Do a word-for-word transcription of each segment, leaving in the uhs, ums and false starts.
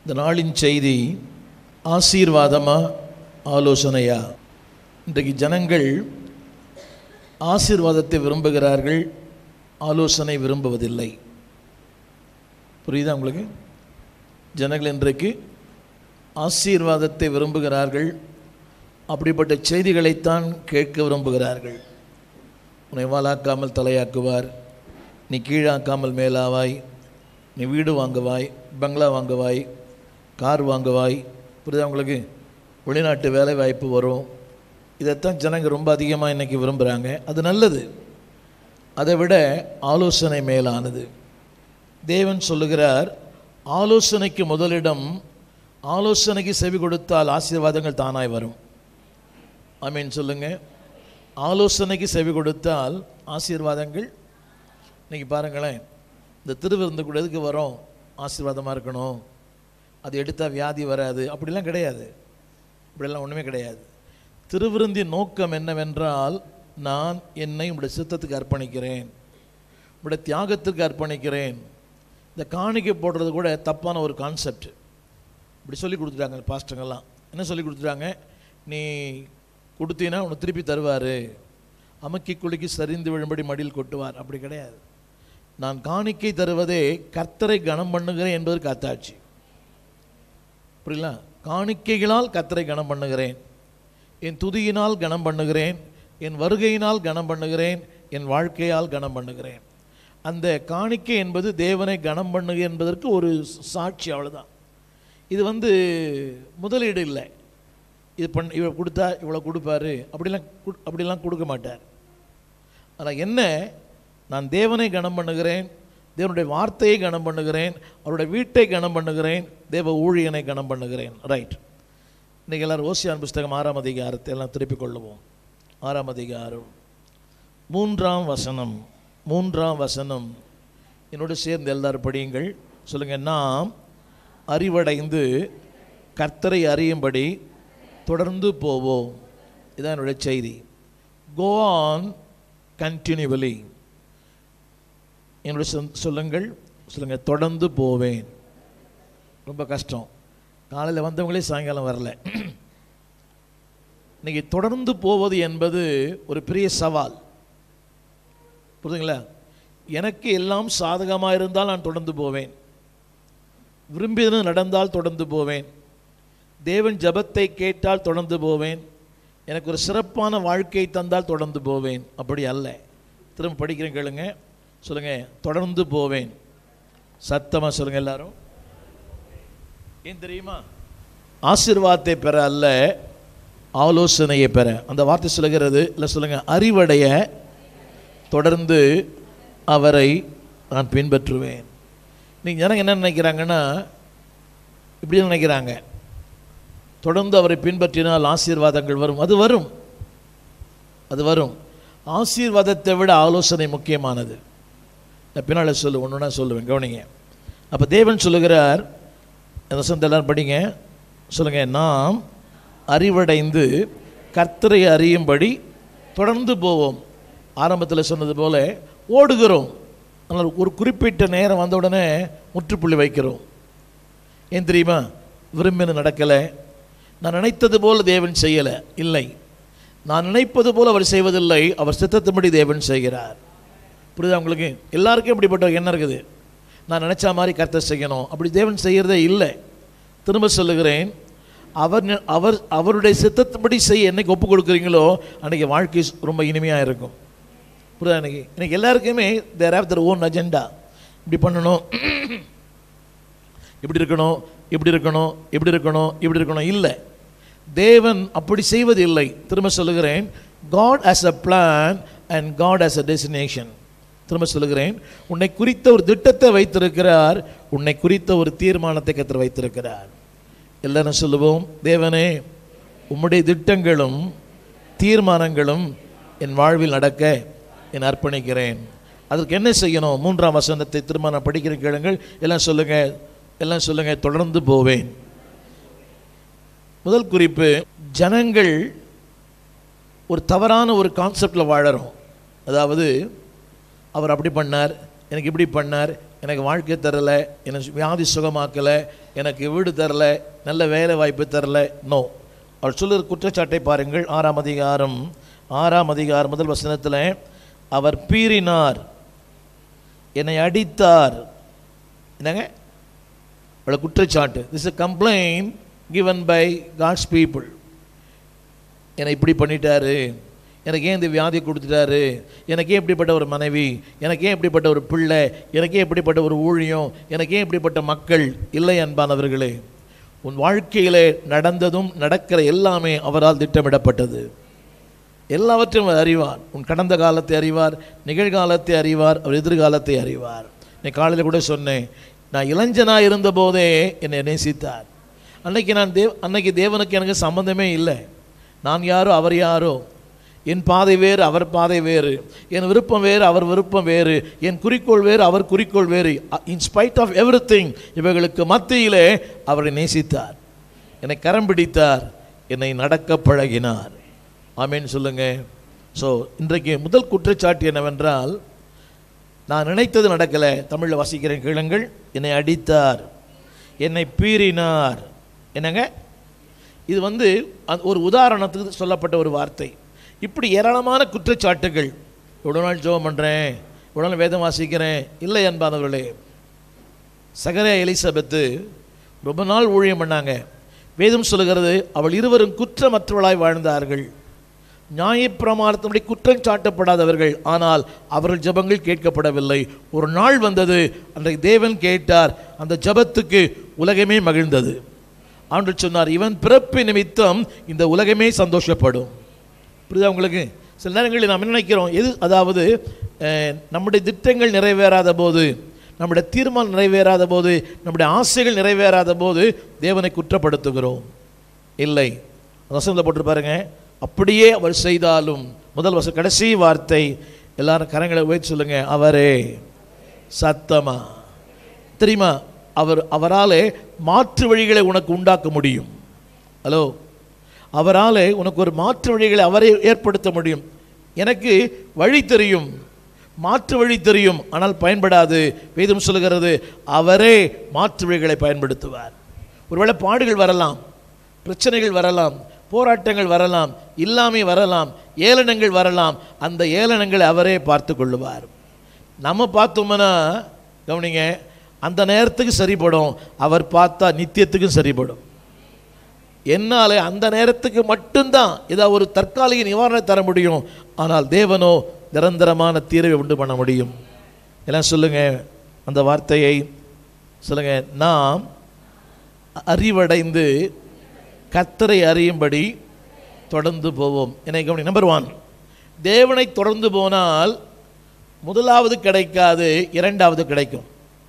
இந்த நாளின் செய்தி ஆசீர்வாதமா ஆலோசனையா? இன்றைக்கு ஜனங்கள் ஆசீர்வாதத்தை விரும்புகிறார்கள், ஆலோசனை விரும்புவதில்லை. புரியுதா உங்களுக்கு? ஜனங்கள் இன்றைக்கு ஆசீர்வாதத்தை விரும்புகிறார்கள், அப்படிப்பட்ட செய்திகளைத்தான் கேட்க விரும்புகிறார்கள். உன்னை வாலாக்காமல் தலையாக்குவார், நீ கீழாக்காமல் மேலாவாய், நீ வீடு வாங்குவாய், பங்களா வாங்குவாய், கார் வாங்குவாய். புரியுதா உங்களுக்கு? வெளிநாட்டு வேலை வாய்ப்பு வரும். இதைத்தான் ஜனங்க ரொம்ப அதிகமாக இன்றைக்கி விரும்புகிறாங்க. அது நல்லது. அதை விட ஆலோசனை மேலானது. தேவன் சொல்லுகிறார், ஆலோசனைக்கு முதலிடம். ஆலோசனைக்கு செவி கொடுத்தால் ஆசீர்வாதங்கள் தானாய் வரும். ஆமீன் சொல்லுங்க. ஆலோசனைக்கு செவி கொடுத்தால் ஆசீர்வாதங்கள். இன்றைக்கி பாருங்களேன், இந்த திருவிருந்து கூட எதுக்கு வரோம்? ஆசீர்வாதமாக இருக்கணும், அது எடுத்தால் வியாதி வராது, அப்படிலாம் கிடையாது. இப்படிலாம் ஒன்றுமே கிடையாது. திருவிருந்தின் நோக்கம் என்னவென்றால், நான் என்னை உங்களுடைய சித்தத்துக்கு அர்ப்பணிக்கிறேன், உங்களுடைய தியாகத்துக்கு அர்ப்பணிக்கிறேன். இந்த காணிக்கை போடுறது கூட தப்பான ஒரு கான்செப்ட். இப்படி சொல்லி கொடுத்துட்டாங்க பாஸ்டங்கள்லாம். என்ன சொல்லி கொடுத்துட்டாங்க? நீ கொடுத்தீங்கன்னா உன்னை திருப்பி தருவார், அமுக்கி குலுக்கி சரிந்து விழும்படி மடியில் கொட்டுவார். அப்படி கிடையாது. நான் காணிக்கை தருவதே கர்த்தரை கனம் பண்ணுகிறேன் என்பதற்கு அத்தாட்சி. புரியல? காணிக்கைகளால் கர்த்தரை கனம் பண்ணுகிறேன், என் துதியினால் கனம் பண்ணுகிறேன், என் வருகையினால் கனம் பண்ணுகிறேன், என் வாழ்க்கையால் கனம் பண்ணுகிறேன். அந்த காணிக்கை என்பது தேவனை கனம் பண்ணுக என்பதற்கு ஒரு சாட்சி, அவ்வளோதான். இது வந்து முதலீடு இல்லை. இது பண்ண இவ்வளோ கொடுத்தா இவ்வளோ கொடுப்பாரு, அப்படிலாம் அப்படிலாம் கொடுக்க மாட்டார். ஆனால் என்ன, நான் தேவனை கனம் பண்ணுகிறேன், தேவனுடைய வார்த்தையை கனம் பண்ணுகிறேன், அவருடைய வீட்டை கனம் பண்ணுகிறேன், தேவ ஊழியனை கனம் பண்ணுகிறேன். ரைட். இன்றைக்கி எல்லோரும் ஓசியான் புஸ்தகம் ஆறாம் அதிகாரத்தை எல்லாம் திருப்பிக் கொள்ளுவோம். ஆறாம் அதிகாரம் மூன்றாம் வசனம். மூன்றாம் வசனம் என்னோடு சேர்ந்து எல்லாரும் படியுங்கள். சொல்லுங்கள். நாம் அறிவடைந்து கர்த்தரை அறியும்படி தொடர்ந்து போவோம். இதுதான் என்னுடைய செய்தி. Go on continuously. என்னுடைய சொல்லுங்கள். சொல்லுங்கள், தொடர்ந்து போவேன். ரொம்ப கஷ்டம். காலையில் வந்தவங்களே சாயங்காலம் வரல. இன்னைக்கு தொடர்ந்து போவது என்பது ஒரு பெரிய சவால். புரியுதுங்களா? எனக்கு எல்லாம் சாதகமாக இருந்தால் நான் தொடர்ந்து போவேன், விரும்பியது நடந்தால் தொடர்ந்து போவேன், தேவன் ஜபத்தை கேட்டால் தொடர்ந்து போவேன், எனக்கு ஒரு சிறப்பான வாழ்க்கை தந்தால் தொடர்ந்து போவேன். அப்படி அல்ல. திரும்ப படிக்கிறேன், கேளுங்க. சொல்லுங்கள், தொடர்ந்து போவேன். சத்தமாக சொல்லுங்கள் எல்லாரும். ஏன் தெரியுமா? ஆசீர்வாதத்தை பெற அல்ல, ஆலோசனையை பெற. அந்த வார்த்தை சொல்லுகிறது. இல்லை, சொல்லுங்கள், அறிவடைய தொடர்ந்து அவரை நான் பின்பற்றுவேன். நீங்கள் ஜனங்க என்ன நினைக்கிறாங்கன்னா, இப்படி நினைக்கிறாங்க, தொடர்ந்து அவரை பின்பற்றினால் ஆசீர்வாதங்கள் வரும். அது வரும், அது வரும். ஆசீர்வாதத்தை விட ஆலோசனை முக்கியமானது. நான் பின்னால் சொல்லு ஒன்றுனா சொல்லுவேன், கவனிங்க. அப்போ தேவன் சொல்லுகிறார், அந்த சொந்த எல்லாரும் படிங்க. சொல்லுங்கள், நாம் அறிவடைந்து கர்த்தரை அறியும்படி தொடர்ந்து போவோம். ஆரம்பத்தில் சொன்னது போல ஓடுகிறோம், ஆனால் ஒரு குறிப்பிட்ட நேரம் வந்த உடனே முற்றுப்புள்ளி வைக்கிறோம். ஏன் தெரியுமா? விரும்பினது நடக்கலை, நான் நினைத்தது போல் தேவன் செய்யலை. இல்லை, நான் நினைப்பது போல் அவர் செய்வதில்லை, அவர் சித்தத்தின்படி தேவன் செய்கிறார். புரியுதா உங்களுக்கு? எல்லாருக்கும் இப்படிப்பட்ட எண்ணம் இருக்குது, நான் நினச்சா மாதிரி கர்த்தர் செய்யணும். அப்படி தேவன் செய்கிறதே இல்லை. திரும்ப சொல்லுகிறேன், அவர் அவர் அவருடைய சித்தத்தின்படி செய்ய என்னைக்கு ஒப்பு கொடுக்குறீங்களோ அன்றைக்கி வாழ்க்கை ரொம்ப இனிமையாக இருக்கும். புரியுதா? இன்னைக்கு இன்னைக்கு எல்லாருக்குமே they have their own agenda. இப்படி பண்ணணும், இப்படி இருக்கணும், இப்படி இருக்கணும், இப்படி இருக்கணும், இப்படி இருக்கணும். இல்லை, தேவன் அப்படி செய்வது இல்லை. திரும்ப சொல்லுகிறேன், God has a plan and God has a destination. திரும்ப சொல்லுகிறேன், உன்னை குறித்த ஒரு திட்டத்தை வைத்திருக்கிறார், உன்னை குறித்த ஒரு தீர்மானத்தை கர்த்தர் வைத்திருக்கிறார். எல்லாரும் சொல்லுவோம், தேவனே, உம்முடைய திட்டங்களும் தீர்மானங்களும் என் வாழ்வில் நடக்க என் அர்ப்பணிக்கிறேன். அதற்கு என்ன செய்யணும்? மூன்றாம் வசனத்தை திரும்ப நான் படிக்கிற கேளுங்கள். எல்லாம் சொல்லுங்க, எல்லாம் சொல்லுங்க, தொடர்ந்து போவேன். முதல் குறிப்பு, ஜனங்கள் ஒரு தவறான ஒரு கான்செப்டில் வாழறோம். அதாவது அவர் அப்படி பண்ணார், எனக்கு இப்படி பண்ணார், எனக்கு வாழ்க்கை தரலை, எனக்கு வியாதி சுகமாக்கலை, எனக்கு வீடு தரலை, நல்ல வேலை வாய்ப்பு தரலை. நோ, அவர் சொல்லுற குற்றச்சாட்டை பாருங்கள். ஆறாம் அதிகாரம் ஆறாம் அதிகாரம் முதல் வசனத்தில், அவர் பீறினார், என்னை அடித்தார். என்னங்க அவளை குற்றச்சாட்டு. This is a complaint given by God's people. என்னை இப்படி பண்ணிட்டாரு, எனக்கு ஏன் இந்த வியாதி கொடுத்துட்டாரு, எனக்கு ஏன் இப்படிப்பட்ட ஒரு மனைவி, எனக்கு ஏன் இப்படிப்பட்ட ஒரு பிள்ளை, எனக்கு ஏன் இப்படிப்பட்ட ஒரு ஊழியம், எனக்கு ஏன் இப்படிப்பட்ட மக்கள். இல்லை அன்பானவர்களே, உன் வாழ்க்கையிலே நடந்ததும் நடக்கிற எல்லாமே அவரால் திட்டமிடப்பட்டது. எல்லாவற்றையும் அவர் அறிவார். உன் கடந்த காலத்தை அறிவார், நிகழ்காலத்தை அறிவார், அவர் எதிர்காலத்தை அறிவார். நீ காலையில் கூட சொன்னேன், நான் இளைஞனாக இருந்த போதே என்னை நேசித்தார். அன்னைக்கு நான் தேவ் அன்னைக்கு தேவனுக்கு எனக்கு சம்பந்தமே இல்லை. நான் யாரோ அவர் யாரோ, என் பாதை வேறு அவர் பாதை வேறு, என் விருப்பம் வேறு அவர் விருப்பம் வேறு, என் குறிக்கோள் வேறு அவர் குறிக்கோள் வேறு. In spite of everything, இவைகளுக்கு மத்தியிலே அவரை நேசித்தார், என்னை கரம் பிடித்தார், என்னை நடக்க பழகினார். ஆமேன்னு சொல்லுங்க. ஸோ இன்றைக்கு முதல் குற்றச்சாட்டு என்னவென்றால், நான் நினைத்தது நடக்கலை. தமிழில் வாசிக்கிறேன் கேளுங்கள். என்னை அடித்தார், என்னை பீறினார். என்னங்க இது வந்து ஒரு உதாரணத்துக்கு சொல்லப்பட்ட ஒரு வார்த்தை. இப்படி ஏராளமான குற்றச்சாட்டுகள். இவ்வளோ நாள் ஜெபம் பண்ணுறேன், இவ்வளோ நாள் வேதம் வாசிக்கிறேன். இல்லை அன்பானவர்களே, சகரியா எலிசபெத்து ரொம்ப நாள் ஊழியம் பண்ணாங்க. வேதம் சொல்லுகிறது, அவள் இருவரும் குற்றமற்றவளாய் வாழ்ந்தார்கள். நியாயப்பிரமாணத்தினுடைய குற்றம் சாட்டப்படாதவர்கள். ஆனால் அவர்கள் ஜெபங்கள் கேட்கப்படவில்லை. ஒரு நாள் வந்தது, அன்றைக்கு தேவன் கேட்டார். அந்த ஜெபத்துக்கு உலகமே மகிழ்ந்தது. ஆண்டவர் சொன்னார், இவன் பிறப்பு நிமித்தம் இந்த உலகமே சந்தோஷப்படும். புரியுதா உங்களுக்கு? சில நேரங்களில் நாம் என்ன நினைக்கிறோம், எது அதாவது நம்முடைய திட்டங்கள் நிறைவேறாத போது, நம்முடைய தீர்மானம் நிறைவேறாத போது, நம்முடைய ஆசைகள் நிறைவேறாத போது தேவனை குற்றப்படுத்துகிறோம். இல்லை, வசனத்தில் போட்டு பாருங்க, அப்படியே அவர் செய்தாலும், முதல் வசனம் கடைசி வார்த்தை, எல்லாரும் கரங்களை உயர்த்தி சொல்லுங்க, அவரே சத்தமா. தெரியுமா, அவர் அவராலே மாற்று வழிகளை உனக்கு உண்டாக்க முடியும். ஹலோ, அவராலே உனக்கு ஒரு மாற்று வழிகளை அவரே ஏற்படுத்த முடியும். எனக்கு வழி தெரியும், மாற்று வழி தெரியும், ஆனால் பயன்படாது. வேதம் சொல்லுகிறது, அவரே மாற்று வழிகளை பயன்படுத்துவார். ஒருவேளை பாடுகள் வரலாம், பிரச்சனைகள் வரலாம், போராட்டங்கள் வரலாம், இல்லாமை வரலாம், ஏளனங்கள் வரலாம். அந்த ஏளனங்களை அவரே பார்த்து கொள்ளுவார். நம்ம பார்த்தோம்னா கவனிங்க, அந்த நேரத்துக்கு சரிப்படும். அவர் பார்த்தா நித்தியத்துக்கும் சரிப்படும். என்னால் அந்த நேரத்துக்கு மட்டும்தான் ஏதாவது ஒரு தற்காலிக நிவாரணம் தர முடியும். ஆனால் தேவனோ நிரந்தரமான தீர்வை உண்டு பண்ண முடியும். எல்லாம் சொல்லுங்க அந்த வார்த்தையை சொல்லுங்க. நாம் அறிவடைந்து கர்த்தரை அறியும்படி தொடர்ந்து போவோம். என்னை கவனி. நம்பர் ஒன், தேவனை தொடர்ந்து போனால் முதலாவது கிடைக்காது, இரண்டாவது கிடைக்கும்.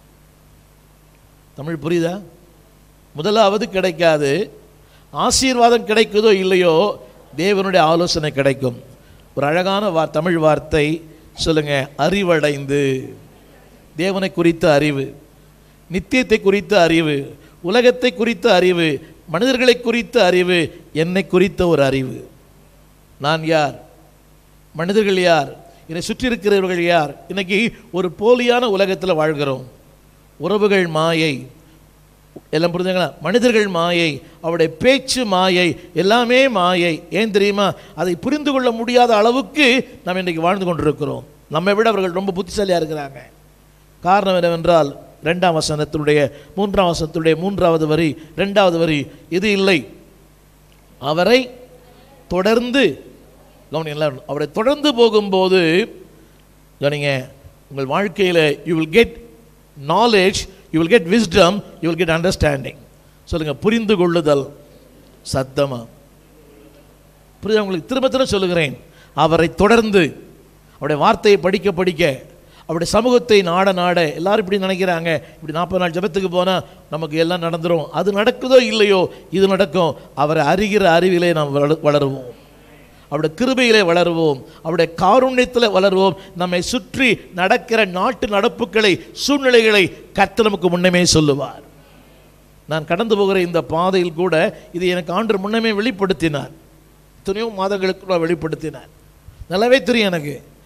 தமிழ் புரியுதா? முதலாவது கிடைக்காது, ஆசீர்வாதம் கிடைக்குதோ இல்லையோ, தேவனுடைய ஆலோசனை கிடைக்கும். ஒரு அழகான வா தமிழ் வார்த்தை சொல்லுங்க, அறிவடைந்து. தேவனை குறித்த அறிவு, நித்தியத்தை குறித்த அறிவு, உலகத்தை குறித்த அறிவு, மனிதர்களை குறித்த அறிவு, என்னை குறித்த ஒரு அறிவு. நான் யார், மனிதர்கள் யார், என்னை சுற்றி இருக்கிறவர்கள் யார். இன்னைக்கு ஒரு போலியான உலகத்தில் வாழ்கிறோம். உறவுகள் மாயை, எல்லாம் புரிஞ்சுங்களா? மனிதர்கள் மாயை, அவருடைய பேச்சு மாயை, எல்லாமே மாயை. ஏன் தெரியுமா? அதை புரிந்து கொள்ள முடியாத அளவுக்கு நாம் இன்றைக்கு வாழ்ந்து கொண்டிருக்கிறோம். நம்மை விட அவர்கள் ரொம்ப புத்திசாலியாக இருக்கிறாங்க. காரணம் என்னவென்றால், ரெண்டாம் வசனத்தினுடைய மூன்றாம் வசனத்துடைய மூன்றாவது வரி, ரெண்டாவது வரி, இது இல்லை, அவரை தொடர்ந்து கவனிங்க. அவரை தொடர்ந்து போகும்போது கவனிங்க, உங்கள் வாழ்க்கையில் you will get knowledge, you will get wisdom, you will get understanding. சொல்லுங்க, புரிந்து கொள்ளுதல். சத்தமா புரியுதா உங்களுக்கு? திரும்ப திரும்ப சொல்லுகிறேன், அவரை தொடர்ந்து, அவருடைய வார்த்தையை படிக்க படிக்க, அவருடைய சமூகத்தை நாட நாட. எல்லாரும் இப்படி நினைக்கிறாங்க, இப்படி நாற்பது நாள் ஜெபத்துக்கு போனால் நமக்கு எல்லாம் நடந்துடும். அது நடக்குதோ இல்லையோ, இது நடக்கும். அவரை அறிகிற அறிவிலே நாம் வளருவோம், அவருடைய கிருபையிலே வளருவோம், அவருடைய காருண்யத்தில் வளருவோம். நம்மை சுற்றி நடக்கிற நாட்டு நடப்புகளை, சூழ்நிலைகளை கர்த்தர் நமக்கு முன்னமே சொல்லுவார். நான் கடந்து போகிற இந்த பாதையில் கூட இது எனக்கு ஆண்டவர் முன்னமே வெளிப்படுத்தினார். எத்தனையோ மாதங்களுக்கு வெளிப்படுத்தினார். நல்லாவே தெரியும் எனக்கு.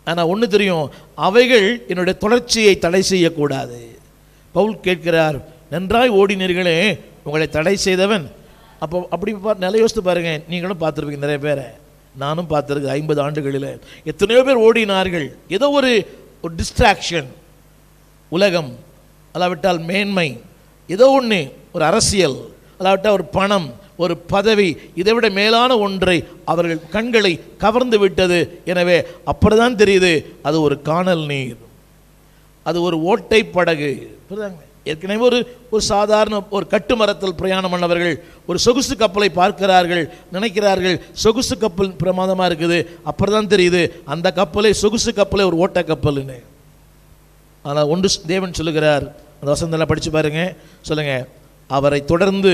ஆனால் ஒன்று தெரியும், அவைகள் என்னுடைய தொடர்ச்சியை தடை செய்யக்கூடாது. பவுல் கேட்கிறார், நன்றாய் ஓடினீர்களே, உங்களை தடை செய்தவன். அப்போ அப்படி நிலை யோசித்து பாருங்க. நீங்களும் பார்த்துருப்பீங்க நிறைய பேரை, நானும் பார்த்துருக்கு. ஐம்பது ஆண்டுகளில் எத்தனையோ பேர் ஓடினார்கள். ஏதோ ஒரு ஒரு டிஸ்ட்ராக்ஷன், உலகம், அல்லாவிட்டால் மேன்மை, ஏதோ ஒன்று, ஒரு அரசியல், அல்லாவிட்டால் ஒரு பணம், ஒரு பதவி, இதை விட மேலான ஒன்றை அவர்கள் கண்களை கவர்ந்து விட்டது. எனவே அப்படிதான் தெரியுது, அது ஒரு காணல் நீர், அது ஒரு ஓட்டை படகு. ஏற்கனவே ஒரு ஒரு சாதாரண ஒரு கட்டுமரத்தில் பிரயாணம் பண்ணவர்கள் ஒரு சொகுசு கப்பலை பார்க்கிறார்கள், நினைக்கிறார்கள் சொகுசு கப்பல் பிரமாதமாக இருக்குது. அப்புறம் தான் தெரியுது அந்த கப்பலை, சொகுசு கப்பலை ஒரு ஓட்ட கப்பல்னு. ஆனால் ஒன்று தேவன் சொல்லுகிறார், அந்த வசனத்தில் படித்து பாருங்க. சொல்லுங்க, அவரை தொடர்ந்து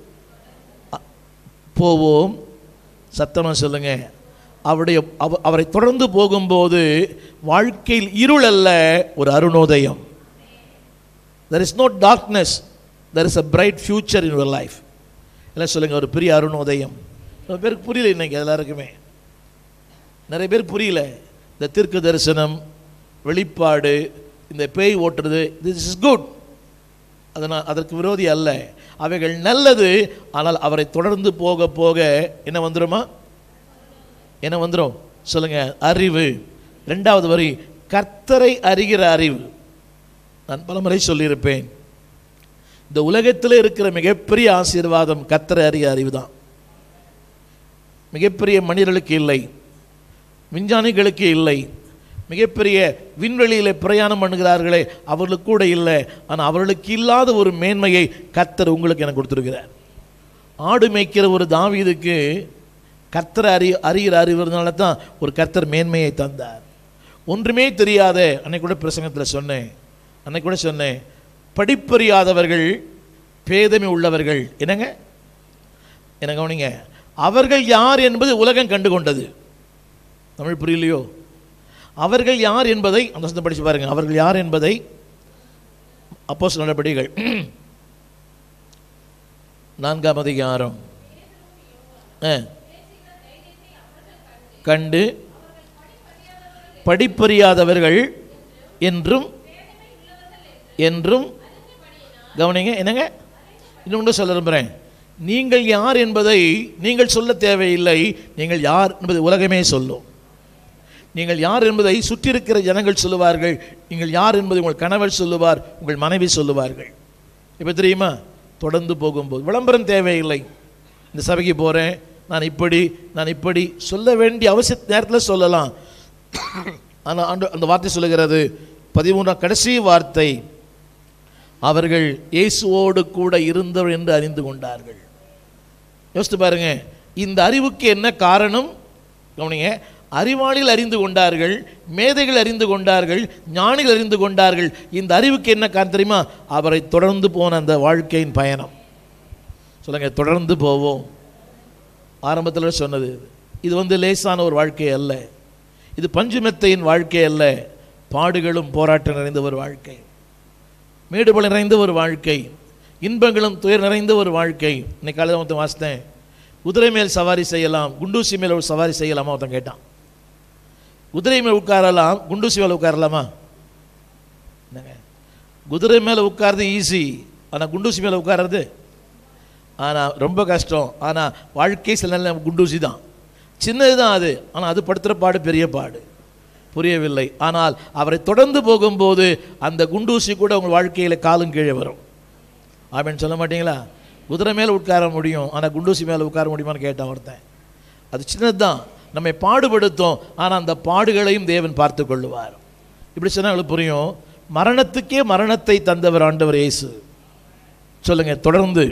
போவோம். சத்தமாக சொல்லுங்க. அவருடைய அவரை தொடர்ந்து போகும்போது வாழ்க்கையில் இருள் அல்ல, ஒரு அருணோதயம். There is no darkness, there is a bright future in your life. எல்லாம் சொல்லுங்க, ஒரு பெரிய அருணோதயம். நிறைய பேருக்கு புரியல இன்னைக்கு, எல்லாருக்குமே நிறைய பேர் புரியல. இந்த தீர்க்க தரிசனம், வெளிப்பாடு, இந்த பேய் ஓட்டுறது, திஸ் இஸ் குட், அதனால் அதற்கு விரோதி அல்ல, அவைகள் நல்லது. ஆனால் அவரை தொடர்ந்து போக போக என்ன வந்துடுமா? என்ன வந்துடும் சொல்லுங்க? அறிவு. ரெண்டாவது வரி, கர்த்தரை அறிகிற அறிவு. நான் பலமுறை சொல்லியிருப்பேன், இந்த உலகத்தில் இருக்கிற மிகப்பெரிய ஆசீர்வாதம் கர்த்தரை அறிகிற அறிவு தான். மிகப்பெரிய மனிதர்களுக்கு இல்லை, விஞ்ஞானிகளுக்கு இல்லை, மிகப்பெரிய விண்வெளியில் பிரயாணம் பண்ணுகிறார்களே அவர்களுக்கு கூட இல்லை. ஆனால் அவர்களுக்கு இல்லாத ஒரு மேன்மையை கர்த்தர் உங்களுக்கு எனக்கு கொடுத்துருக்கிறார். ஆடு மேய்க்கிற ஒரு தாவீதுக்கு கர்த்தரை அறி அறிகிற அறிவுறதுனால தான் ஒரு கர்த்தர் மேன்மையை தந்தார். ஒன்றுமே தெரியாத, அன்னைக்கு கூட பிரசங்கத்தில் சொன்னேன், அன்னைக்கு கூட சொன்னேன், படிப்பறியாதவர்கள், பேதமை உள்ளவர்கள், என்னங்க என்ன கவனிங்க, அவர்கள் யார் என்பது உலகம் கண்டுகொண்டது. தமிழ் புரியலையோ? அவர்கள் யார் என்பதை அந்த வசனத்தை படித்து பாருங்க. அவர்கள் யார் என்பதை அப்போஸ்தலர் நடபடிகள் நான்காம் அதிகாரம் கண்டு படிப்பறியாதவர்கள் என்றும் என்றும் கவனிங்க. என்னங்க இன்னொன்று சொல்ல விரும்புகிறேன், நீங்கள் யார் என்பதை நீங்கள் சொல்ல தேவையில்லை, நீங்கள் யார் என்பதை உலகமே சொல்லும். நீங்கள் யார் என்பதை சுற்றி இருக்கிற ஜனங்கள் சொல்லுவார்கள், நீங்கள் யார் என்பதை உங்கள் கணவர் சொல்லுவார், உங்கள் மனைவி சொல்லுவார்கள். இப்போ தெரியுமா, தொடர்ந்து போகும்போது விளம்பரம் தேவையில்லை. இந்த சபைக்கு போகிறேன், நான் இப்படி நான் இப்படி சொல்ல வேண்டிய அவசிய நேரத்தில் சொல்லலாம். ஆனால் அந்த வார்த்தை சொல்லுகிறது, பதிமூன்றாம் கடைசி வார்த்தை, அவர்கள் இயேசுவோடு கூட இருந்தவர் என்று அறிந்து கொண்டார்கள். யோசித்து பாருங்க, இந்த அறிவுக்கு என்ன காரணம்? கவனிங்க, அறிவாளிகள் அறிந்து கொண்டார்கள், மேதைகள் அறிந்து கொண்டார்கள், ஞானிகள் அறிந்து கொண்டார்கள். இந்த அறிவுக்கு என்ன காரணம் தெரியுமா? அவரை தொடர்ந்து போன அந்த வாழ்க்கையின் பயணம். சொல்லுங்க, தொடர்ந்து போவோம். ஆரம்பத்தில் சொன்னது, இது வந்து லேசான ஒரு வாழ்க்கை அல்ல, இது பஞ்சுமெத்தையின் வாழ்க்கை அல்ல, பாடுகளும் போராட்டம் நிறைந்த ஒரு வாழ்க்கை, மேடுபல நிறைந்த ஒரு வாழ்க்கை, இன்பங்களும் துயர் நிறைந்த ஒரு வாழ்க்கை. இன்னைக்கு காலையில் ஒருத்தன் வாசித்தேன், குதிரை மேல் சவாரி செய்யலாம், குண்டூசி மேல் ஒரு சவாரி செய்யலாமா? ஒருத்தன் கேட்டான். குதிரை மேல் உட்காரலாம், குண்டூசி மேலே உட்காரலாமா? என்னங்க, குதிரை மேலே உட்கார்றது ஈஸி, ஆனால் குண்டூசி மேலே உட்கார்றது ஆனால் ரொம்ப கஷ்டம். ஆனால் வாழ்க்கை சில நல்ல குண்டூசி தான், சின்னது தான் அது, ஆனால் அது படுத்துகிற பாடு பெரிய பாடு. புரியவில்லை. ஆனால் அவரை தொடர்ந்து போகும்போது அந்த குண்டூசி கூட உங்கள் வாழ்க்கையில் காலும் கீழே வரும். ஆமேன்னு சொல்ல மாட்டீங்களா? குதிரை மேலே உட்கார முடியும், ஆனால் குண்டூசி மேலே உட்கார முடியுமான்னு கேட்டான் ஒருத்தன். அது சின்னது தான், நம்மை பாடுபடுத்தும், ஆனால் அந்த பாடுகளையும் தேவன் பார்த்து கொள்ளுவார். இப்படி சொன்னால் உங்களுக்கு புரியும். மரணத்துக்கே மரணத்தை தந்தவர் ஆண்டவர் இயேசு. சொல்லுங்க, தொடர்ந்து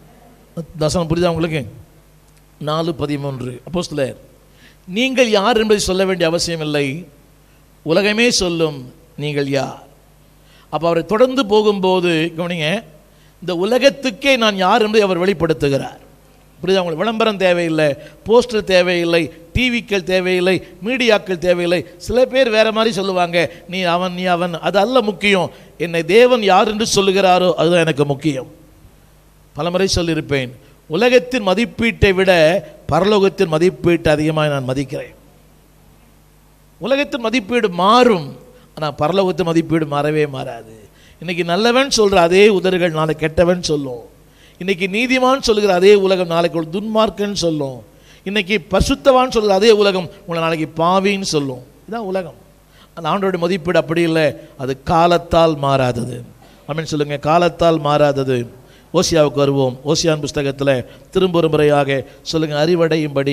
தசனம் புரியுதா உங்களுக்கு? நாலு பதிமூன்று அப்போஸ்தலர், நீங்கள் யார் என்பதை சொல்ல வேண்டிய அவசியம் இல்லை, உலகமே சொல்லும் நீங்கள் யார். அப்போ அவரை தொடர்ந்து போகும்போது கவனிங்க, இந்த உலகத்துக்கே நான் யார் என்பதை அவர் வெளிப்படுத்துகிறார். புரியுதா உங்களுக்கு? விளம்பரம் தேவையில்லை, போஸ்டர் தேவையில்லை, டிவிக்கள் தேவையில்லை, மீடியாக்கள் தேவையில்லை. சில பேர் வேற மாதிரி சொல்லுவாங்க, நீ அவன் நீ அவன், அது அல்ல முக்கியம். என்னை தேவன் யார் என்று சொல்லுகிறாரோ அதுதான் எனக்கு முக்கியம். பலமுறை சொல்லியிருப்பேன், உலகத்தின் மதிப்பீட்டை விட பரலோகத்தின் மதிப்பீட்டை அதிகமாக நான் மதிக்கிறேன். உலகத்தின் மதிப்பீடு மாறும், ஆனால் பரலோகத்து மதிப்பீடு மாறவே மாறாது. இன்றைக்கி நல்லவன் சொல்கிற அதே உதடுகள் நாளை கெட்டவன் சொல்லும். இன்றைக்கி நீதிமான் சொல்கிற அதே உலகம் நாளைக்கு ஒரு துன்மார்க்கன்னு சொல்லும். இன்றைக்கி பரிசுத்தவான் சொல்கிற அதே உலகம் உங்களை நாளைக்கு பாவின்னு சொல்லும். இதுதான் உலகம். அந்த ஆண்டவருடைய மதிப்பீடு அப்படி இல்லை, அது காலத்தால் மாறாதது. அப்படின்னு சொல்லுங்கள், காலத்தால் மாறாதது. ஓசியாவுக்கு வருவோம். ஓசியான் புஸ்தகத்தில் திரும்ப ஒரு முறையாக சொல்லுங்கள், அறிவடையும்படி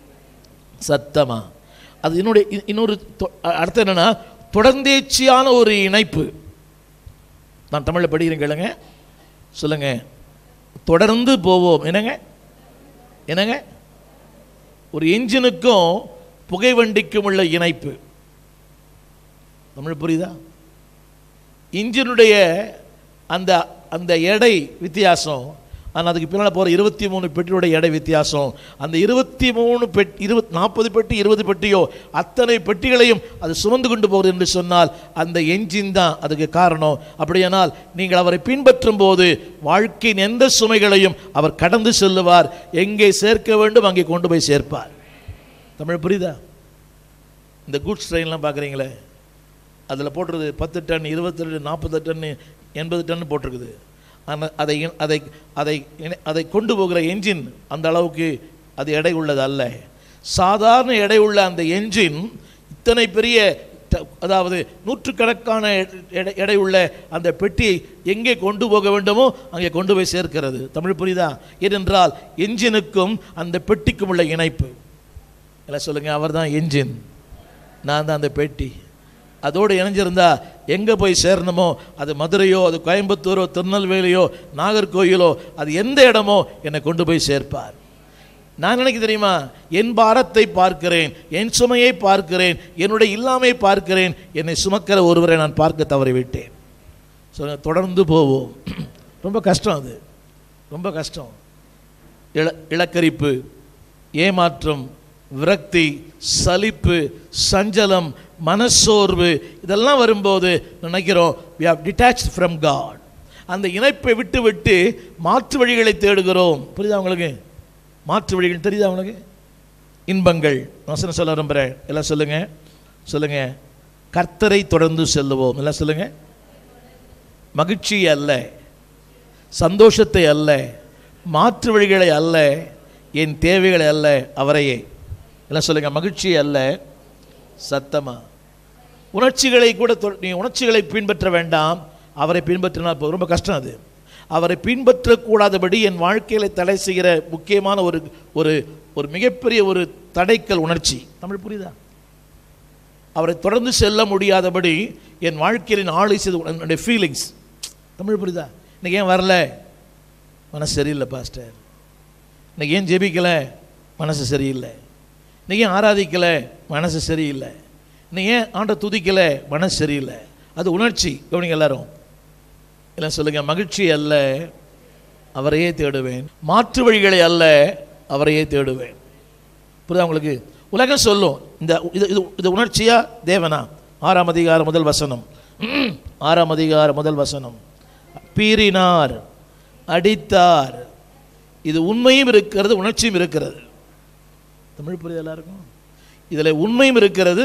சத்தமா. அது என்னுடைய இன்னொரு அர்த்தம் என்னென்னா, தொடர்ந்தேச்சியான ஒரு இணைப்பு. நான் தமிழில் படிக்கிறேன் கேளுங்க, சொல்லுங்க, தொடர்ந்து போவோம். என்னங்க என்னங்க ஒரு என்ஜினுக்கும் புகை வண்டிக்கும் உள்ள இணைப்பு. தமிழ் புரியுதா? இன்ஜினுடைய அந்த அந்த எடை வித்தியாசம், ஆனால் அதுக்கு பின்னால் போகிற இருபத்தி மூணு பெட்டியோட எடை வித்தியாசம். அந்த இருபத்தி மூணு பெட்டி இருபத் நாற்பது பெட்டி இருபது பெட்டியோ அத்தனை பெட்டிகளையும் அது சுமந்து கொண்டு போகுது என்று சொன்னால் அந்த என்ஜின் தான் அதுக்கு காரணம். அப்படியானால் நீங்கள் அவரை பின்பற்றும் போது வாழ்க்கையின் எந்த சுமைகளையும் அவர் கடந்து செல்லுவார். எங்கே சேர்க்க வேண்டும் அங்கே கொண்டு போய் சேர்ப்பார். தமிழ் புரியுதா? இந்த குட்ஸ் ட்ரெயின்லாம் பார்க்குறீங்களே, அதில் போட்டுருது பத்து டன், இருபத்தி ரெண்டு, நாற்பது டன்னு, எண்பது டன் போட்டிருக்குது. ஆனால் அதை அதை அதை அதை கொண்டு போகிற என்ஜின் அந்த அளவுக்கு அது எடை உள்ளது அல்ல. சாதாரண எடை உள்ள அந்த என்ஜின் இத்தனை பெரிய, அதாவது நூற்றுக்கணக்கான எடை எடை உள்ள அந்த பெட்டியை எங்கே கொண்டு போக வேண்டுமோ அங்கே கொண்டு போய் சேர்க்கிறது. தமிழ் புரியுதா? ஏனென்றால் என்ஜினுக்கும் அந்த பெட்டிக்கும் உள்ள இணைப்பு. எல்லாம் சொல்லுங்கள், அவர் தான் என்ஜின், நான் தான் அந்த பெட்டி. அதோடு இணைஞ்சிருந்தா எங்கே போய் சேரணுமோ, அது மதுரையோ, அது கோயம்புத்தூரோ, திருநெல்வேலியோ, நாகர்கோயிலோ, அது எந்த இடமோ என்னை கொண்டு போய் சேர்ப்பார். நான் நினைக்க தெரியுமா, என் பாரத்தை பார்க்கிறேன், என் சுமையை பார்க்கிறேன், என்னுடைய இல்லாமை பார்க்கிறேன், என்னை சுமக்கிற ஒருவரை நான் பார்க்க தவறிவிட்டேன். ஸோ தொடர்ந்து போவோம். ரொம்ப கஷ்டம், அது ரொம்ப கஷ்டம். இள இலக்கரிப்பு, ஏமாற்றம், விரக்தி, சலிப்பு, சஞ்சலம், மனசோர்வு, இதெல்லாம் வரும்போது நினைக்கிறோம் we have detached from God. அந்த இணைப்பை விட்டு விட்டு மாற்று வழிகளை தேடுகிறோம். புரியுதா உங்களுக்கு? மாற்று வழிகள் தெரியுதா உங்களுக்கு? இன்பங்கள். வசனம் சொல்ல விரும்புகிறேன். எல்லாம் சொல்லுங்க, சொல்லுங்க, கர்த்தரை தொடர்ந்து செல்லுவோம். எல்லாம் சொல்லுங்க, மகிழ்ச்சி அல்ல, சந்தோஷத்தை அல்ல, மாற்று வழிகளை அல்ல, என் தேவைகளை அல்ல, அவரையே. எல்லாம் சொல்லுங்க, மகிழ்ச்சி அல்ல, சத்தமா. உணர்ச்சிகளை கூட நீ உணர்ச்சிகளை பின்பற்ற வேண்டாம், அவரை பின்பற்றினால் ரொம்ப கஷ்டம். அது அவரை பின்பற்றக்கூடாதபடி என் வாழ்க்கையில் தடை செய்கிற முக்கியமான ஒரு ஒரு ஒரு மிகப்பெரிய ஒரு தடைக்கல் உணர்ச்சி. தமிழ் புரியுதா? அவரை தொடர்ந்து செல்ல முடியாதபடி என் வாழ்க்கையில் ஆளை செய்து என்னுடைய ஃபீலிங்ஸ். தமிழ் புரியுதா? இன்னைக்கு ஏன் வரல? மனசு சரியில்லை பாஸ்டர். இன்னைக்கு ஏன் ஜெபிக்கலை? மனசு சரியில்லை. இன்னைக்கு ஏன் ஆராதிக்கலை? மனசு சரியில்லை. இன்னைக்கு ஏன் ஆண்டை துதிக்கலை? மனசு சரியில்லை. அது உணர்ச்சி. கவனிங்க எல்லாரும், எல்லாம் சொல்லுங்க, மகிழ்ச்சி அல்ல, அவரையே தேடுவேன். மாற்று வழிகளை அல்ல, அவரையே தேடுவேன். புரியுதா உங்களுக்கு? உலகம் சொல்லும் இந்த இது இது உணர்ச்சியா தேவனா? ஆறாம் அதிகார முதல் வசனம், ஆறாம் அதிகார முதல் வசனம், பீறினார், அடித்தார். இது உண்மையும் இருக்கிறது, உணர்ச்சியும் இருக்கிறது. தமிழ் புரியுது எல்லாருக்கும்? இதில் உண்மையும் இருக்கிறது,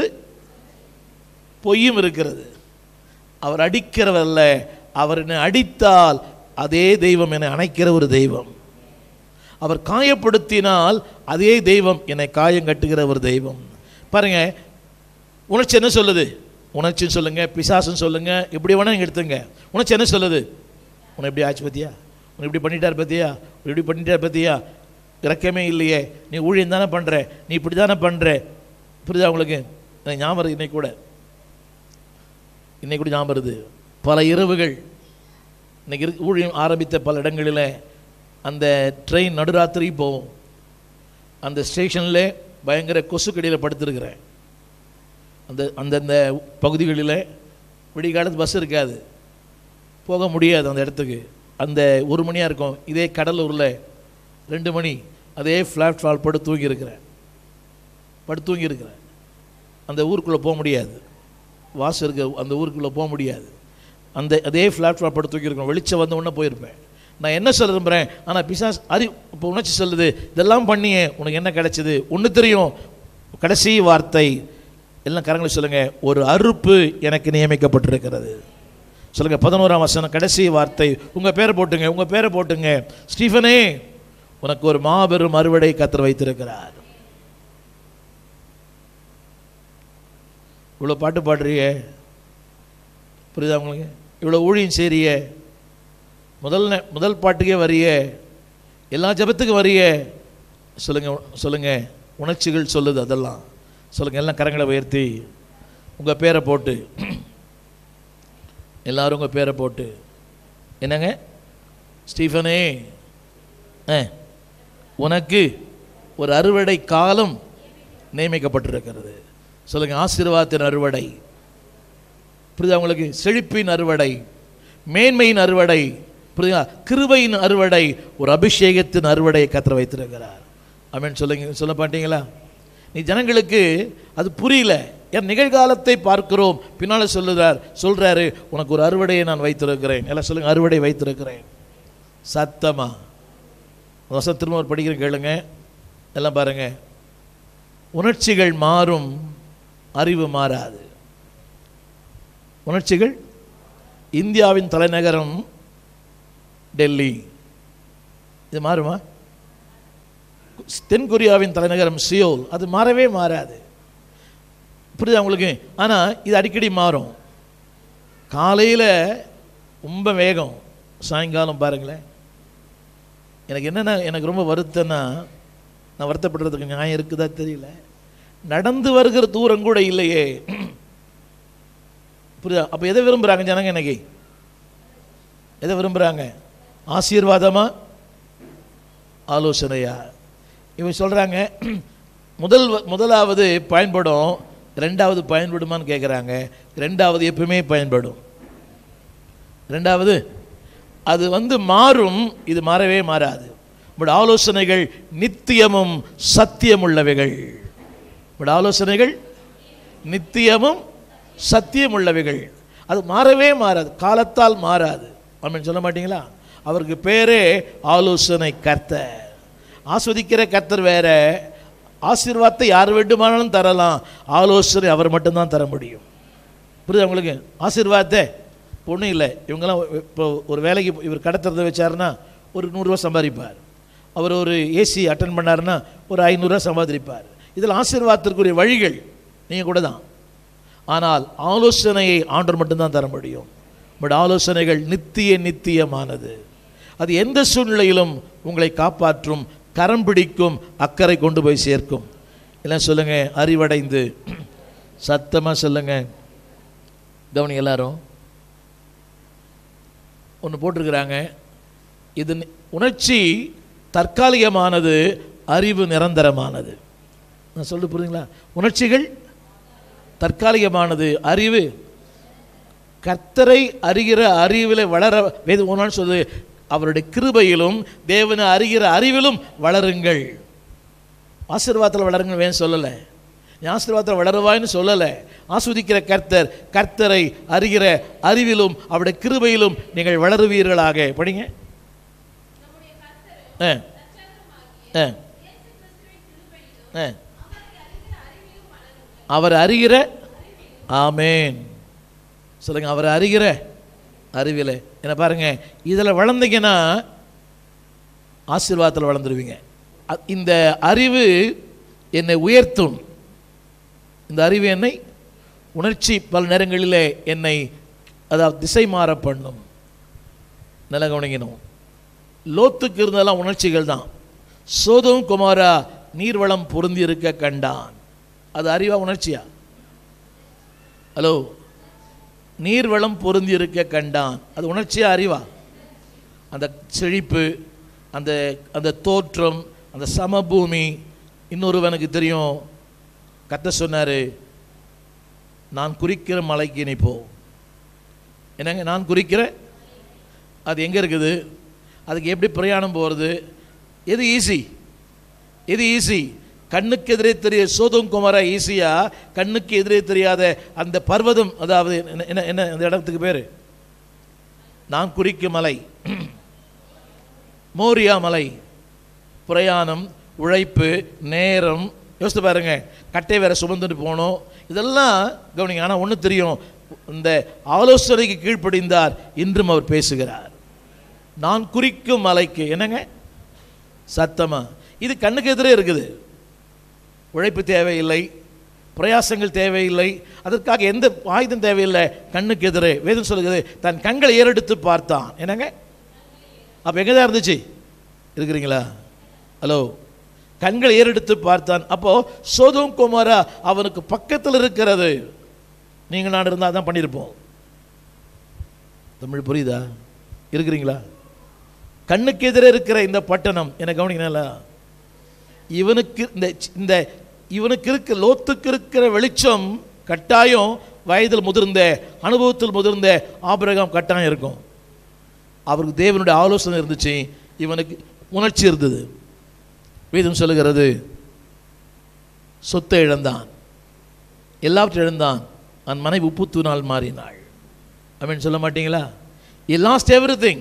பொய்யும் இருக்கிறது. அவர் அடிக்கிறவல்ல, அவர் என்னை அடித்தால் அதே தெய்வம் என்னை அணைக்கிற ஒரு தெய்வம். அவர் காயப்படுத்தினால் அதே தெய்வம் என்னை காயம் கட்டுகிற ஒரு தெய்வம். பாருங்க, உணர்ச்சி என்ன சொல்லுது? உணர்ச்சின்னு சொல்லுங்க, பிசாசுன்னு சொல்லுங்க, இப்படி வேணா நீங்கள் எடுத்துங்க. உணர்ச்சி என்ன சொல்லுது? உன்னை இப்படி ஆச்சு பத்தியா, உன்னை இப்படி பண்ணிட்டார் பத்தியா, இப்படி பண்ணிட்டார் பத்தியா, இறக்கமே இல்லையே, நீ ஊழியம் தானே பண்ணுற, நீ இப்படி தானே பண்ணுற. புரியுதா உங்களுக்கு? எனக்கு ஞாபகம் வருது, இன்னைக்கு கூட இன்னைக்கு கூட ஞாபகம் வருது. பல இரவுகள் இன்னைக்கு ஊழியம் ஆரம்பித்த பல இடங்களில் அந்த ட்ரெயின் நடுராத்திரி போகும். அந்த ஸ்டேஷனில் பயங்கர கொசுக்கடியில் படுத்துருக்கிறேன். அந்த அந்தந்த பகுதிகளில் விடிய காலத்து பஸ் இருக்காது, போக முடியாது அந்த இடத்துக்கு. அந்த ஒரு மணியாக இருக்கும். இதே கடலூரில் ரெண்டு மணி அதே பிளாட்ஃபார்ம் படுத்து தூங்கியிருக்கிறேன் படுத்து தூங்கியிருக்கிறேன் அந்த ஊருக்குள்ளே போக முடியாது, வாசல் இருக்க அந்த ஊருக்குள்ளே போக முடியாது. அந்த அதே பிளாட்ஃபார்ம் படுத்து தூங்கியிருக்கணும். வெளிச்சம் வந்த உடனே போயிருப்பேன். நான் என்ன சொல்ல விரும்புகிறேன், ஆனால் பிசாஸ் அறி இப்போ உணர்ச்சி சொல்லுது, இதெல்லாம் பண்ணியே உனக்கு என்ன கிடைச்சிது? ஒன்று தெரியும், கடைசி வார்த்தை எல்லாம் கரங்களை சொல்லுங்க, ஒரு அறுப்பு எனக்கு நியமிக்கப்பட்டிருக்கிறது. சொல்லுங்க, பதினோராம் வசனம் கடைசி வார்த்தை. உங்க பேரை போட்டுங்க, உங்க பேரை போட்டுங்க. ஸ்டீஃபனே, உனக்கு ஒரு மாபெரும் அறுவடை கர்த்தர் வைத்திருக்கிறார். இவ்வளோ பாட்டு பாடுறியே, புரியுதா உங்களுக்கு? இவ்வளோ ஊழியம் செய்றிய, முதல் முதல் பாட்டுக்கே வரிய, எல்லா ஜபத்துக்கும் வரிய. சொல்லுங்க சொல்லுங்க, உணர்ச்சிகள் சொல்லுது அதெல்லாம். சொல்லுங்க, எல்லாம் கரங்களை உயர்த்தி உங்கள் பேரை போட்டு, எல்லாரும் உங்கள் பேரை போட்டு, என்னங்க ஸ்டீஃபனே, உனக்கு ஒரு அறுவடை காலம் நியமிக்கப்பட்டிருக்கிறது. சொல்லுங்க, ஆசீர்வாதத்தின் அறுவடை. புரியுதா உங்களுக்கு? செழிப்பின் அறுவடை, மேன்மையின் அறுவடை, புரியுதா? கிருபையின் அறுவடை, ஒரு அபிஷேகத்தின் அறுவடையை கர்த்தர் வைத்திருக்கிறார். ஆமென் சொல்லுங்க. சொல்ல மாட்டீங்களா? நீ ஜனங்களுக்கு அது புரியல. என் நிகழ்காலத்தை பார்க்கிறோம், பின்னால் சொல்லுறார் சொல்றாரு உனக்கு ஒரு அறுவடையை நான் வைத்திருக்கிறேன். எல்லாம் சொல்லுங்க, அறுவடை வைத்திருக்கிறேன். சத்தமா வசனம் திரும்ப ஒரு படிக்கிறேன், கேளுங்க. எல்லாம் பாருங்க, உணர்ச்சிகள் மாறும், அறிவு மாறாது. உணர்ச்சிகள், இந்தியாவின் தலைநகரம் டெல்லி, இது மாறுமா? தென்கொரியாவின் தலைநகரம் சியோல், அது மாறவே மாறாது. புரியுதா உங்களுக்கு? ஆனால் இது அடிக்கடி மாறும். காலையில் ரொம்ப வேகம், சாயங்காலம் பாருங்களேன். எனக்கு என்னென்ன எனக்கு ரொம்ப வருத்தம்னா, நான் வருத்தப்படுறதுக்கு நியாயம் இருக்குதா தெரியல, நடந்து வருகிற தூரம் கூட இல்லையே. புரியுதா? அப்போ எதை விரும்புகிறாங்க ஜனங்க இன்னைக்கு? எதை விரும்புகிறாங்க? ஆசீர்வாதமா, ஆலோசனையா? இவங்க சொல்கிறாங்க முதல் முதலாவது பயன்படும், ரெண்டாவது பயன்படுமான்னு கேட்குறாங்க. ரெண்டாவது எப்பவுமே பயன்படும். ரெண்டாவது அது வந்து மாறும், இது மாறவே மாறாது. உங்களோட ஆலோசனைகள் நித்தியமும் சத்தியம் உள்ளவைகள். உங்களோட ஆலோசனைகள் நித்தியமும் சத்தியம் உள்ளவைகள். அது மாறவே மாறாது, காலத்தால் மாறாது. ஆமென் சொல்ல மாட்டீங்களா? அவருக்கு பேரே ஆலோசனை கர்த்தர். ஆஸ்வதிக்கிற கர்த்தர் வேற, ஆசீர்வாதத்தை யார் வேண்டுமானாலும் தரலாம், ஆலோசனை அவர் மட்டும்தான் தர முடியும். புரியுதா உங்களுக்கு? ஆசீர்வாதத்தை ஒன்றும் இல்லை. இவங்கெல்லாம் இப்போ ஒரு வேலைக்கு இவர் கடத்துறத வச்சாருன்னா ஒரு நூறுரூவா சம்பாதிப்பார். அவர் ஒரு ஏசி அட்டன் பண்ணாருன்னா ஒரு ஐநூறுரூவா சம்பாதிப்பார். இதில் ஆசீர்வாதத்திற்குரிய வழிகள் நீங்கள் கூட தான். ஆனால் ஆலோசனையை ஆண்டவர் மட்டும்தான் தர முடியும். உங்களுடைய ஆலோசனைகள் நித்திய நித்தியமானது. அது எந்த சூழ்நிலையிலும் உங்களை காப்பாற்றும், கரம் பிடிக்கும், அக்கறை கொண்டு போய் சேர்க்கும். எல்லாம் சொல்லுங்க, அறிவடைந்து. சத்தமாக சொல்லுங்க, கவனி எல்லாரும். ஒன்று போட்டிருக்கிறாங்க, இது உணர்ச்சி தற்காலிகமானது, அறிவு நிரந்தரமானது. நான் சொல்ல புரியுதுங்களா? உணர்ச்சிகள் தற்காலிகமானது, அறிவு கர்த்தரை அறிகிற அறிவில் வளர வேத ஒன்றான்னு சொல்லுது. அவருடைய கிருபையிலும் தேவனை அறிகிற அறிவிலும் வளருங்கள். ஆசீர்வாதத்தில் வளருங்கள் வேணும் சொல்லலை, ஆசீர்வாதத்தில் வளருவாய்னு சொல்லலை. ஆஸ்வதிக்கிற கர்த்தர், கர்த்தரை அறிகிற அறிவிலும் அவருடைய கிருபையிலும் நீங்கள் வளருவீர்களாக. படிங்க. அவர் அறிகிற, ஆமேன் சொல்லுங்க, அவர் அறிகிற அறிவில். என்ன பாருங்க, இதில் வளர்ந்தீங்கன்னா ஆசீர்வாதத்தில் வளர்ந்துருவீங்க. இந்த அறிவு என்னை உயர்த்தும். இந்த அறிவு என்னை உணர்ச்சி பல நேரங்களில் என்னை அதாவது திசை மாற பண்ணும். நல்லா கவனிக்கணும். லோத்துக்கு இருந்ததெல்லாம் உணர்ச்சிகள் தான். சோதோம் குமாரா நீர்வளம் பொருந்தி இருக்க கண்டான். அது அறிவா உணர்ச்சியா? ஹலோ, நீர்வளம் பொருந்தி இருக்க கண்டான், அது உணர்ச்சியா அறிவா? அந்த செழிப்பு, அந்த அந்த தோற்றம், அந்த சமபூமி. இன்னொருவனுக்கு தெரியும், கர்த்தர் சொன்னார், நான் குறிக்கிற மலைக்கு நீ போ. என்னங்க நான் குறிக்கிற? அது எங்கே இருக்குது? அதுக்கு எப்படி பிரயாணம் போகிறது? எது ஈஸி? எது ஈஸி? கண்ணுக்கு எதிரே தெரிய சோதோம் குமாரா ஈஸியா? கண்ணுக்கு எதிரே தெரியாத அந்த பர்வதம், அதாவது என்ன என்ன அந்த இடத்துக்கு பேர் நான் குறிக்கும் மலை, மோரியா மலை. பிரயாணம், உழைப்பு, நேரம், யோசித்து பாருங்க, கட்டை வேற சுமந்துட்டு போனோம், இதெல்லாம் கவனிங்க. ஆனால் ஒன்று தெரியும், இந்த ஆலோசனைக்கு கீழ்ப்படிந்தார், இன்றும் அவர் பேசுகிறார். நான் குறிக்கும் மலைக்கு என்னங்க சத்தமா? இது கண்ணுக்கு எதிரே இருக்குது. உழைப்பு தேவையில்லை, பிரயாசங்கள் தேவையில்லை, அதற்காக எந்த ஆயுதம் தேவையில்லை. கண்ணுக்கு எதிரே வேதம் சொல்லுகிறது, தன் கண்களை ஏறெடுத்து பார்த்தான். என்னங்க அப்போ எங்கே தான் இருந்துச்சு? இருக்கிறீங்களா? ஹலோ, கண்களை ஏறெடுத்து பார்த்தான். அப்போ சோதோம் கொமோரா அவனுக்கு பக்கத்தில் இருக்கிறது. நீங்கள் நான் இருந்தால் தான் பண்ணியிருப்போம். தமிழ் புரியுதா? இருக்கிறீங்களா? கண்ணுக்கு எதிரே இருக்கிற இந்த பட்டணம் என்ன கவனிக்கல, இவனுக்கு இந்த இந்த இவனுக்கு இருக்க லோத்துக்கு இருக்கிற வெளிச்சம் கட்டாயம் வயதில் முதிர்ந்த அனுபவத்தில் முதிர்ந்த ஆபிரகாம் கட்டாயம் இருக்கும். அவருக்கு தேவனுடைய ஆலோசனை இருந்துச்சு, இவனுக்கு உணர்ச்சி இருந்தது. வேதம் சொல்லுகிறது, சொத்தை இழந்தான், எல்லாவற்றையும் இழந்தான், அந்த மனைவி உப்புத்தூனால் மாறினாள். அப்படின்னு சொல்ல மாட்டீங்களா? he lost everything.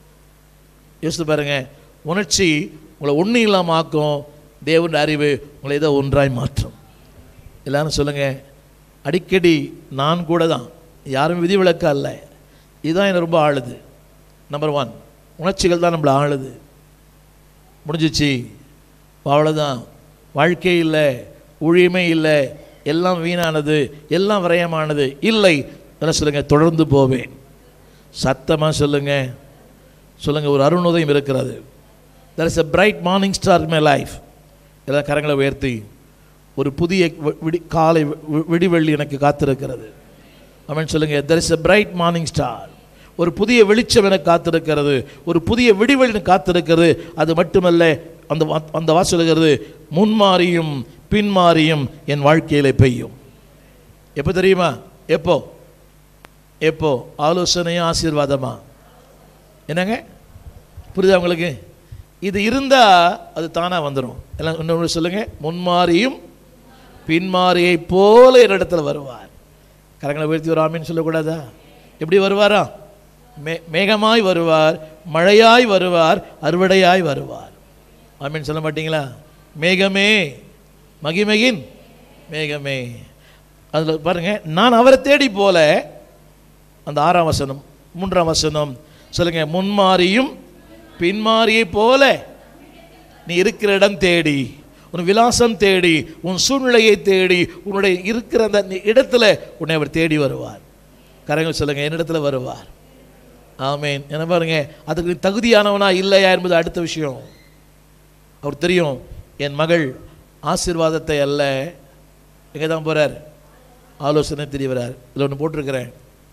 யோசித்து பாருங்க, உணர்ச்சி உங்களை ஒன்றும் இல்லாமல் ஆக்கும், தேவனுடைய அறிவு உங்களை ஏதோ ஒன்றாய் மாற்றும். எல்லாரும் சொல்லுங்க, அடிக்கடி நான் கூட தான், யாரும் விதிவிலக்கா இல்லை, இதுதான் என்னை ரொம்ப ஆளுது. நம்பர் ஒன், உணர்ச்சிகள் தான் நம்மளை ஆளுது. முடிஞ்சிச்சு, அவ்வளோதான், வாழ்க்கை இல்லை, ஊழியமே இல்லை, எல்லாம் வீணானது, எல்லாம் விரயமானது. இல்லை, என்ன சொல்லுங்க, தொடர்ந்து போவேன். சத்தமாக சொல்லுங்க, சொல்லுங்க, ஒரு அருணோதயம் இருக்கிறது. there is a bright morning star in my life. எல்லாம் கரங்களை உயர்த்தி, ஒரு புதிய விடி காலை விடிவெள்ளி எனக்கு காத்திருக்கிறது. அவன் சொல்லுங்க, there is a bright morning star. ஒரு புதிய வெளிச்சம் எனக்கு காத்திருக்கிறது, ஒரு புதிய விடிவெள்ளி எனக்கு காத்திருக்கிறது. அது மட்டுமல்ல, அந்த அந்த வாசல் சொல்லுகிறது, முன்மாறியும் பின்மாறியும் என் வாழ்க்கையில பெய்யும். எப்போ தெரியுமா? எப்போ எப்போ ஆலோசனையும் ஆசீர்வாதமா? என்னங்க புரியுதா உங்களுக்கு? இது இருந்தால் அது தானாக வந்துடும். எல்லாம் இன்னொன்று சொல்லுங்க, முன்மாறியும் பின்மாரியை போல இடத்துல வருவார். கரங்களை உயர்த்தி ஒரு ஆமீன் சொல்லக்கூடாதா? எப்படி வருவாரா? மே மேகமாய் வருவார், மழையாய் வருவார், அறுவடையாய் வருவார். ஆமீன் சொல்ல மாட்டீங்களா? மேகமே, மகிமையின் மேகமே. அதில் பாருங்க, நான் அவரை தேடி போல, அந்த ஆறாம் வசனம் மூன்றாம் வசனம் சொல்லுங்க, முன்மாறியும் பின்மாரியை போல நீ இருக்கிற இடம் தேடி, உன் விலாசம் தேடி, உன் சூழ்நிலையை தேடி, உன்னுடைய இருக்கிற அந்த இடத்துல உன்னை அவர் தேடி வருவார். கரங்கள் சொல்லுங்க, என்னிடத்துல வருவார். ஆமேன். என்ன பாருங்க, அதுக்கு தகுதியானவனா இல்லையா என்பது அடுத்த விஷயம். அவர் தெரியும், என் மகள் ஆசீர்வாதத்தை அல்ல, எங்கே தான் போகிறார்? ஆலோசனை தெரிய வரார். இதில் ஒன்று போட்டிருக்கிறேன்,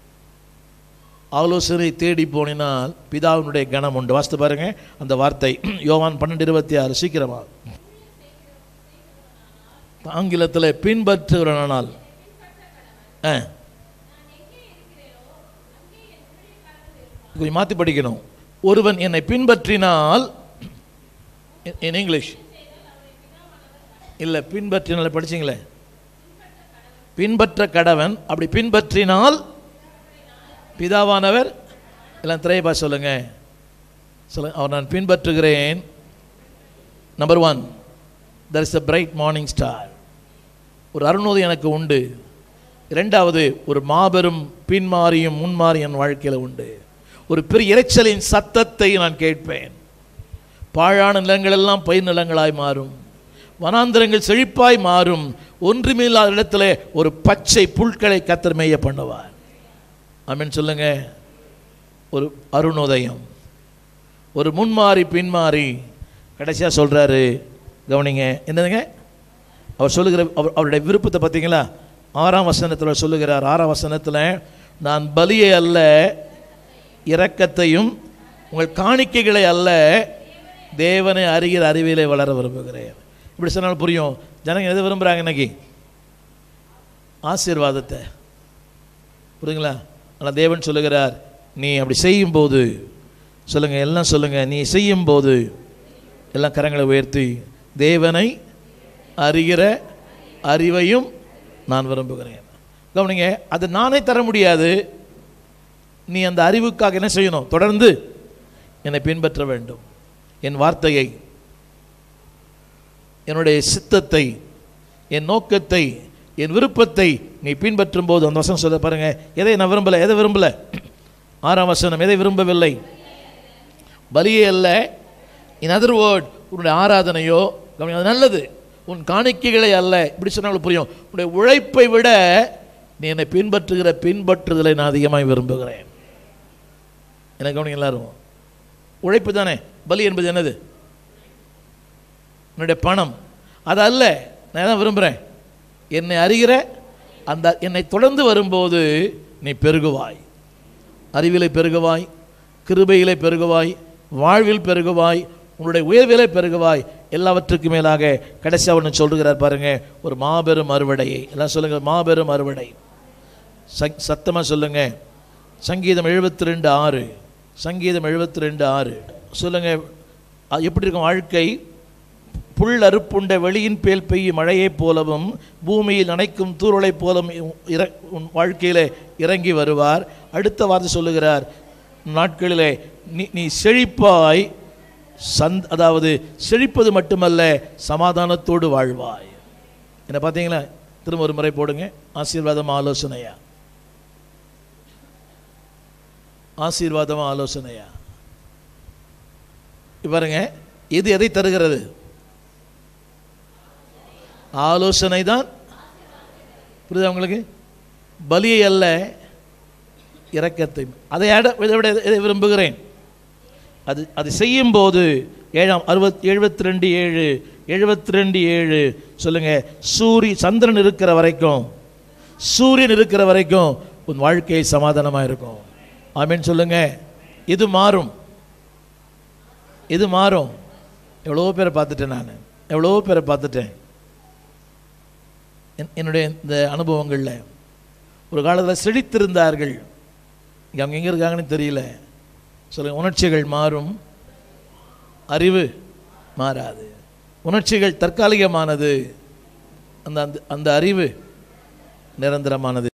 ஆலோசனை தேடி போனால் பிதாவினுடைய கணம் உண்டு. வாசித்து பாருங்க அந்த வார்த்தை, யோவான் பன்னெண்டு இருபத்தி ஆறு. சீக்கிரமா ஆங்கிலத்தில் பின்பற்றுகிறானால், கொஞ்சம் மாற்றி படிக்கணும். ஒருவன் என்னை பின்பற்றினால், இன் இங்கிலீஷ் இல்லை, பின்பற்றினால் படிச்சிங்களே, பின்பற்ற கடவன். அப்படி பின்பற்றினால் பிதாவானவர், எல்லாம் திரையபா சொல்லுங்க, சொல்லுங்க, அவர் நான் பின்பற்றுகிறேன். Number one, there is a bright morning star. ஒரு அருணோதயம் எனக்கு உண்டு. இரண்டாவது, ஒரு மாபெரும் பின்மாறியும் முன்மாறியும் என் வாழ்க்கையில் உண்டு. ஒரு பெரிய இரைச்சலின் சத்தத்தை நான் கேட்பேன். பாழான நிலங்கள் எல்லாம் பயிர் நிலங்களாய் மாறும், வனாந்திரங்கள் செழிப்பாய் மாறும். ஒன்றுமில்லாத இடத்துல ஒரு பச்சை புல்களை கர்த்தர் மேய பண்ணுவார். ஆமென் சொல்லுங்க. ஒரு அருணோதயம், ஒரு முன்மாறி பின்மாறி. கடைசியாக சொல்கிறாரு, கவனிங்க, என்னதுங்க அவர் சொல்லுகிற அவர் அவருடைய விருப்பத்தை பார்த்தீங்களா? ஆறாம் வசனத்தில் சொல்லுகிறார். ஆறாம் வசனத்தில், நான் பலியை அல்ல இரக்கத்தையும் உங்கள் காணிக்கைகளை அல்ல தேவனை அறிகிற அறிவிலே வளர விரும்புகிறேன். இப்படி சொன்னாலும் புரியும். ஜனங்க எதை விரும்புகிறாங்க இன்னைக்கு? ஆசீர்வாதத்தை. புரியுங்களா? ஆனால் தேவன் சொல்லுகிறார், நீ அப்படி செய்யும்போது, சொல்லுங்கள், எல்லாம் சொல்லுங்கள், நீ செய்யும்போது எல்லாம் கரங்களை உயர்த்தி, தேவனை அறிகிற அறிவையும் நான் விரும்புகிறேன். கவனிங்க, அது நானே தர முடியாது. நீ அந்த அறிவுக்காக என்ன செய்யணும்? தொடர்ந்து என்னை பின்பற்ற வேண்டும். என் வார்த்தையை, என்னுடைய சித்தத்தை என் நோக்கத்தை, என் விருப்பத்தை நீ பின்பற்றும் போது, அந்த வசனம் சொல்ல பாருங்க, எதை நான் விரும்பலை, எதை விரும்பலை? ஆறாம் வசனம், எதை விரும்பவில்லை? பலியே அல்ல. இன் அதர் வேர்ட், உன்னுடைய ஆராதனையோ, அது நல்லது, உன் காணிக்கைகளை அல்ல. இப்படி சொன்னாலும் புரியும். உன்னுடைய உழைப்பை விட நீ என்னை பின்பற்றுகிற பின்பற்றுதலை நான் அதிகமாக விரும்புகிறேன். எனக்கு கவனிங்க எல்லாரும், உழைப்பு தானே பலி என்பது. என்னது? என்னுடைய பணம். அது அல்ல. நான் தான் விரும்புகிறேன், என்னை அறிகிற அந்த என்னை தொடர்ந்து வரும்போது நீ பெருகுவாய், அறிவிலை பெருகுவாய், கிருபையிலே பெருகுவாய், வாழ்வில் பெருகுவாய், உன்னுடைய உயர்விலே பெருகுவாய். எல்லாவற்றுக்கு மேலாக கடைசி அவனு சொல்லுகிறார் பாருங்க, ஒரு மாபெரும் அறுவடையை. எல்லாம் சொல்லுங்க, மாபெரும் அறுவடை. சத்தமாக சொல்லுங்க. சங்கீதம் எழுபத்தி ரெண்டு ஆறு சங்கீதம் எழுபத்தி ரெண்டு ஆறு சொல்லுங்க. எப்படி இருக்கும் வாழ்க்கை? புல் அறுப்புண்ட வெளியின் பேல் பெய்யும் மழையைப் போலவும் பூமியில் நனைக்கும் தூறலைப் போலவும் உன் வாழ்க்கையில் இறங்கி வருவார். அடுத்த வார்த்தை சொல்லுகிறார், நாட்களிலே நீ நீ செழிப்பாய், சந்த் அதாவது செழிப்பது மட்டுமல்ல, சமாதானத்தோடு வாழ்வாய். என்ன பார்த்தீங்களா? திரும்ப ஒரு முறை போடுங்க. ஆசீர்வாதம் ஆலோசனையா? ஆசீர்வாதம் ஆலோசனையா? பாருங்க, எது எதை தருகிறது? ஆலோசனை தான். புரியுதா உங்களுக்கு? பலியை அல்ல, இரக்கத்தை. அதை விட எதை விரும்புகிறேன்? அது அது செய்யும் போது ஏழாம் அறுபத் எழுபத்தி ரெண்டு ஏழு எழுபத்தி ரெண்டு ஏழு சொல்லுங்க. சூரிய சந்திரன் இருக்கிற வரைக்கும், சூரியன் இருக்கிற வரைக்கும் உன் வாழ்க்கை சமாதானமாக இருக்கும். ஆமீன் சொல்லுங்க. இது மாறும், இது மாறும். எவ்வளோ பேரை பார்த்துட்டேன் நான், எவ்வளோ பேரை பார்த்துட்டேன் என்னுடைய இந்த அனுபவங்களில். ஒரு காலத்தில் செழித்திருந்தார்கள், அவங்க எங்கே இருக்காங்கன்னு தெரியல. சொல்லுங்க. உணர்ச்சிகள் மாறும், அறிவு மாறாது. உணர்ச்சிகள் தற்காலிகமானது, அந்த அந்த அறிவு நிரந்தரமானது.